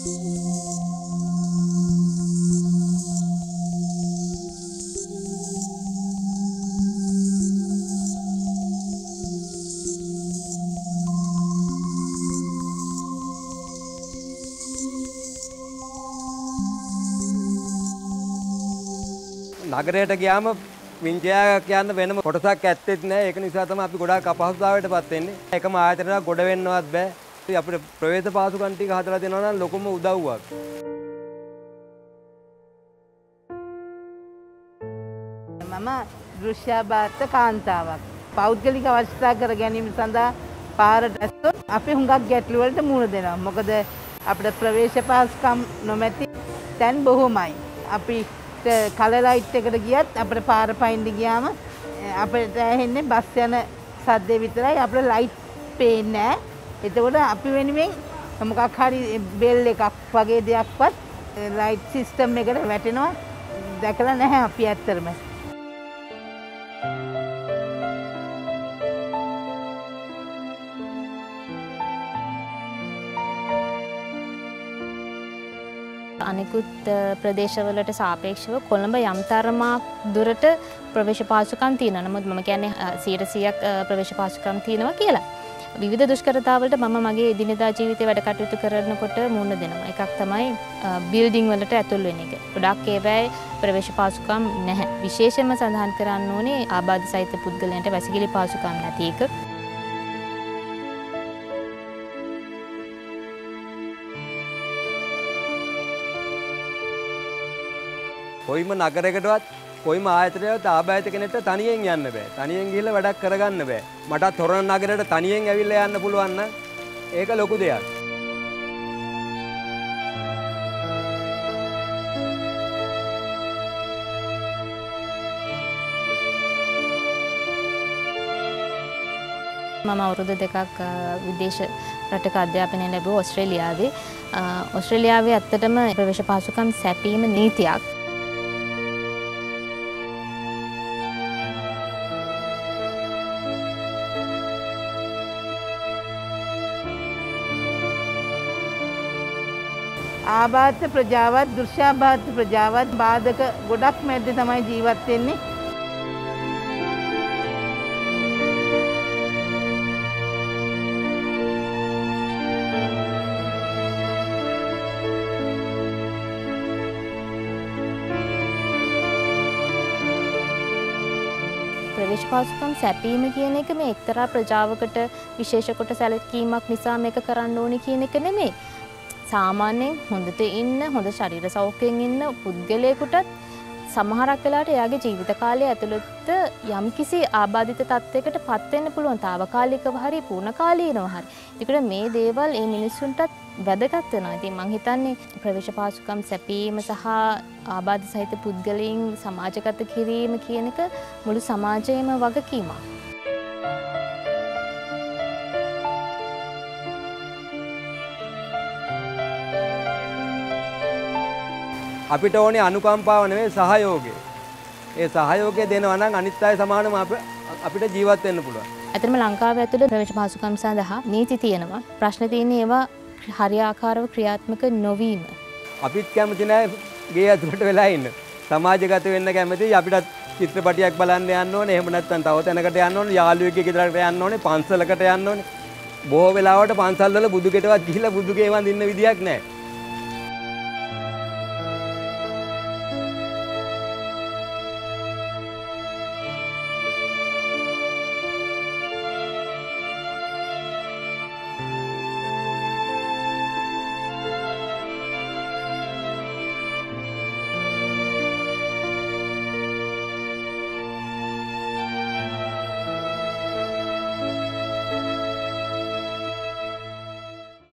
නගරයට ගියාම වින්චයක් යන්න වෙනම කොටසක් ඇත්තෙත් නෑ. ඒක නිසා තමයි අපි ගොඩාක් අපහසුතාවයටපත් වෙන්නේ. එකම ආයතනයක් ගොඩ වෙන්නවත් බෑ. අපිට ප්‍රවේශ පාසුකම් ටික හදලා දෙනවා නම් ලොකුම උදව්වක්. මම දෘශ්‍යාබාධ කාන්තාවක්. පෞද්ගලික අවශ්‍යතා කර ගැනීම සඳහා පාරට ඇස්සොත් අපි හුඟක් ගැටලු වලට මුහුණ දෙනවා. මොකද අපිට ප්‍රවේශ පාසුකම් නොමැති තැන් බොහොමයි. අපි කලර් ලයිට් එකට ගියත් අපිට පාර පයින්න ගියාම අපිට ඇහෙන්නේ බස් යන සද්දේ විතරයි. අපිට ලයිට් පේන්නේ නැහැ. එතකොට අපි වෙනුවෙන් මොකක් හරි බෙල් එකක් වගේ දෙයක්වත් ලයිට් සිස්ටම් එකට වැටෙනවා දැකලා නැහැ අපි ඇත්තටම. අනෙකුත් ප්‍රදේශවලට සාපේක්ෂව කොළඹ යම් තරමක් දුරට ප්‍රවේශ පාසුකම් තියෙනවා. නමුත් මම කියන්නේ 100%ක් ප්‍රවේශ පාසුකම් තියෙනවා කියලා. විවිධ දුෂ්කරතාවලට මම මගේ එදිනෙදා ජීවිතේ වැඩ කටයුතු කරනකොට මුහුණ දෙනවා. එකක් තමයි බිල්ඩින් වලට ඇතුල් වෙන එක. ගොඩක් ඒවායේ ප්‍රවේශ පාසුකම් නැහැ. විශේෂයෙන්ම සඳහන් කරන්න ඕනේ ආබාධ සහිත පුද්ගලයන්ට වැසිකිලි පාසුකම් නැති එක. කොයිම නගරයකටවත් කොයිම ආයතනයකට ආබාධිත කෙනෙක්ට තනියෙන් යන්න බෑ. තනියෙන් ගිහිල්ලා වැඩක් කරගන්න බෑ. මටත් තොරණ නගරයට තනියෙන් ඇවිල්ලා යන්න පුළුවන් නම් ඒක ලොකු දෙයක්. මම අවුරුදු 2ක් විදේශ රටක අධ්‍යාපනය ලැබුවා ඕස්ට්‍රේලියාවේ. ඕස්ට්‍රේලියාවේ ඇත්තටම ප්‍රවේශ පහසුකම් සැපීම නීතියක්. ආබාධ ප්‍රජාවත් දෘශ්‍යාබාධ ප්‍රජාවත් බාධක ගොඩක් මැද්දේ තමයි ජීවත් වෙන්නේ. ප්‍රවේශ පහසුකම් සැපීම කියන එක මේ එක්තරා ප්‍රජාවකට විශේෂ කොට සැලකීමක් නිසා මේක කරන්න ඕනේ කියන එක නෙමෙයි. සාමාන්‍යයෙන් හොඳට ඉන්න හොඳ ශරීර සෞඛ්‍යයෙන් ඉන්න පුද්ගලයෙකුටත් සමහරක් වෙලාවට එයාගේ ජීවිත කාලය ඇතුළත යම්කිසි ආබාධිත තත්යකට පත් වෙන්න පුළුවන්. తాවකාලිකව හරි පූර්ණකාලීනව හරි. ඒකට මේ දේවල් මේ මිනිස්සුන්ටත් වැදගත් වෙනවා. ඉතින් මම හිතන්නේ ප්‍රවේශ පහසුකම් සැපීම සහ ආබාධ සහිත පුද්ගලයන් සමාජගත කිරීම කියන එක මුළු සමාජයේම වගකීමක්. අපිට ඕනේ අනුකම්පාව නෙවෙයි සහයෝගය. ඒ සහයෝගය දෙනවා නම් අනිත් අය සමානව අපිට ජීවත් වෙන්න පුළුවන්. ඇත්තටම ලංකාව ඇතුළේ ප්‍රවේශ පහසුකම් සඳහා නීති තියෙනවා. ප්‍රශ්න තියෙන්නේ ඒවා හරියාකාරව ක්‍රියාත්මක නොවීම. අපිත් කැමති නැහැ ගේ ඇතුළට වෙලා ඉන්න. සමාජගත වෙන්න කැමතියි. අපිටත් චිත්‍රපටියක් බලන්න යන්න ඕනේ. එහෙම නැත්නම් තව තැනකට යන්න ඕනේ. යාළුවෙක්ගේ ගෙදරකට යන්න ඕනේ. පන්සලකට යන්න ඕනේ. බොහෝ වෙලාවට පන්සල් වල බුදු ගෙටවත් ගිහිල්ලා බුදුගේ වඳින්න විදියක් නැහැ.